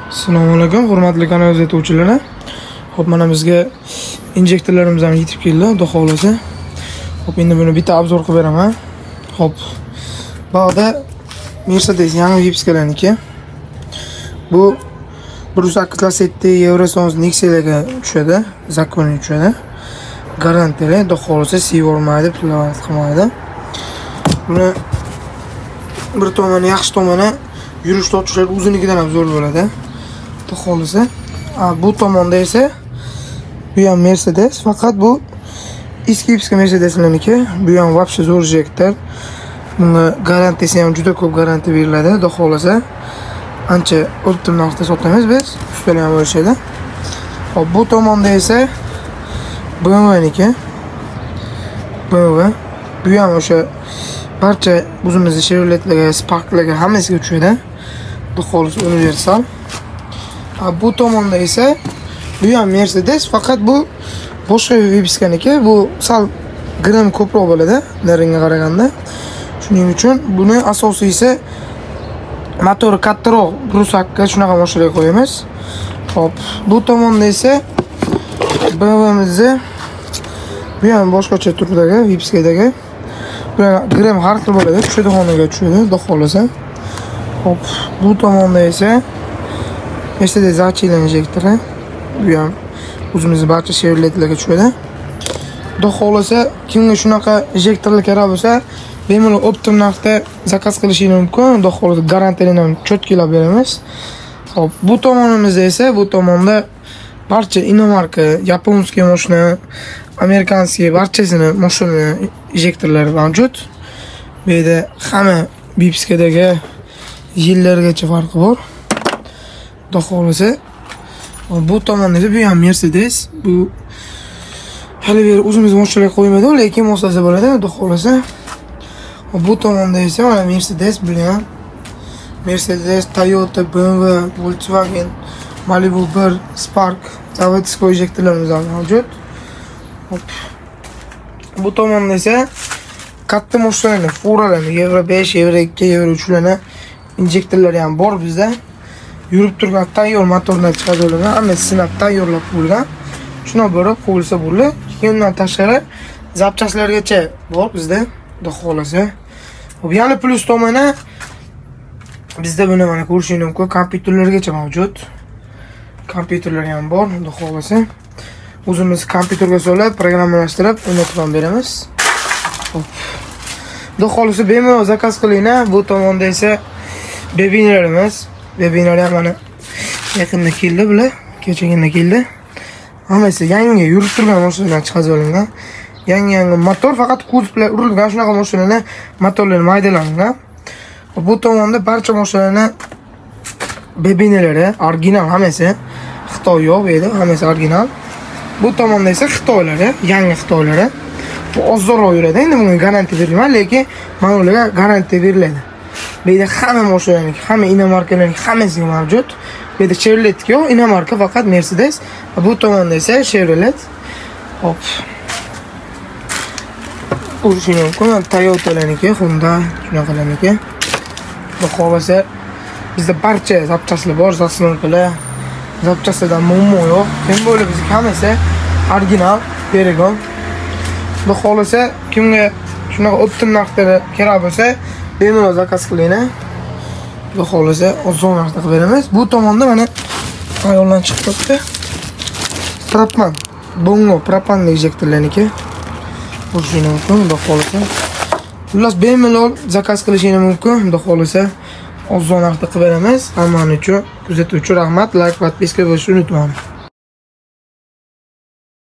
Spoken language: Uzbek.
Assalomu alaykum, hurmatli kanal kuzatuvchilari. Xo'p, mana bizga injektorlarimiz ham yetib keldi, xudo xolasa. Xo'p, endi buni bitta obzor qilib beraman. Xo'p. Bu yerda Mercedes yangi Vipskalarniki. Bu 187 euro so'z Nexia'ga tushadi, zakoniy tushadi. Garantiyali, xudo xolasa sevormaydi, pulovat qilmaydi. Buni bir tomoni yaxshi tomoni yurish tortishlar o'zinikidan ham zo'r bo'ladi. Xudo xolasa. Bu tomonda esa bu ham Mercedes, faqat bu eski Mercedeslarniki. Bu ham вообще zo'r injektor. Bunga garantiyasi ham juda ko'p garantiya beriladi, xudo xolasa. Ancha o'rta narxda sotamiz biz, ustalar ham bo'lishadi. Hop, bu tomonda esa BMW'niki. BMW. Bu ham o'sha barcha o'zimizning Chevrolet'larga, Spark'larga hammasiga tushadi. Xudo xolasa universal. Bu tomonda esa bu ham Mercedes, faqat bu boshqa Vipskaniki. Bu sal gram ko'proq bo'ladi, naringa qaraganda. Shuning uchun buni asosiysi motori kattaroq, brusakka shunaqa mashinaga qo'yamiz. Hop, bu tomonda esa BMW'mizni bu ham boshqacha turdagi Vipskadagi. Bular gram har xil bo'ladi, tushadi xonaga tushadi, xudo xolasa. Hop, bu tomonda esa Mercedes Zachi'lar injektori. Bu ham o'zimizning barcha Chevrolet'larga tushadi. Xudo xolasa, kimga shunaqa injektorlar kerak bo'lsa, bemalol optim narxda zakaz qilishingiz mumkin. Xudo xolasa garantiyani ham cho'tkilab beramiz. Hop, bu tomonimizda esa bu tomonda barcha inomarka, yaponskiy mashina, amerikanskiy barchasini mashina injektorlari mavjud. Bu yerda hamma Vipskadagi yillargacha farqi bor. Xudo xolasa. Bu tomonda bu ham Mercedes. Bu hali bir o'zimiz mashinaga qo'ymaydi, lekin moslasa bo'ladi, xudo xolasa. Bu tomonda esa mana Mercedes bilan Mercedes, Toyota, BMW, Volkswagen, Malibu 1, Spark, zavodskiy injektorlarimiz ham mavjud. Hop. Bu tomonda esa katta mashinalarning furalarni Euro 5, Euro 2, Euro 3 larni injektorlari ham bor bizda. Yurib turgan tayyor motordan chiqarilgan, hammasi sinab tayyorlab qo'yilgan. Shuna bo'lib qo'yilsa bo'ladi. Undan tashqari zapchastlargacha bor bizda, xudo xolasa. Hop, yana plus tomoni bizda buni mana ko'rishingiz mumkin, kompyuterlargacha mavjud. Kompyuterlar ham bor, xudo xolasa. O'zimiz kompyuterga solib, programmalashtirib, o'rnatib ham beramiz. Hop. Xudo xolasa bemalol zakaz qilinglar. Bu tomonda esa bebinlarimiz. Bebinlar ham mana yaqinda keldi bular, kechagina keldi. Hammasi yangi yurib turgan mashinadan chiqazib olingan. Yangi motor, faqat kuzovlar urilgan shunaqa mashinalar motorlari maydalangan. Bu tomonda barcha mashinalarning bebinalari original hammasi. Xitoy yo'q edi, hammasi original. Bu tomonda esa Xitoylari, yangi Xitoylari. Bu ozroq yuradi. Endi bunga garantiya berilmaydi, lekin mana ularga garantiya beriladi. Bu yerda hamma mashinalarning, hamma inomarkalarning hammasi mavjud. Bu yerda Chevrolet yo'q, inomarka faqat Mercedes. Bu tomonda esa Chevrolet. Hop. Ko'rishingiz mumkin, Toyota'larniki, Honda, shunaqalarniki. Bu xolasa bizda barcha zapchastlar bor, zaslonkalar, zapchastlardan muammo yo'q. Kim bo'lib bizga hammasi original, Perigon. Bu xolasa kimga shunaqa optim narxda kerak bo'lsa, bemalol zakaz qilinglar. Bu xolasa ozon narxda qilib beramiz. Bu tomonda mana ayoldan chiqibdi. Propan, bongo, propan injektorlarniki. Ko'rishingiz mumkin, xudo xolasa. Xullas bemalol zakaz qilishingiz mumkin, xudo xolasa. Ozon narxda qilib beramiz. Hammani uchun kuzatuvchi rahmat, like va podpiska bo'lishni unutmang.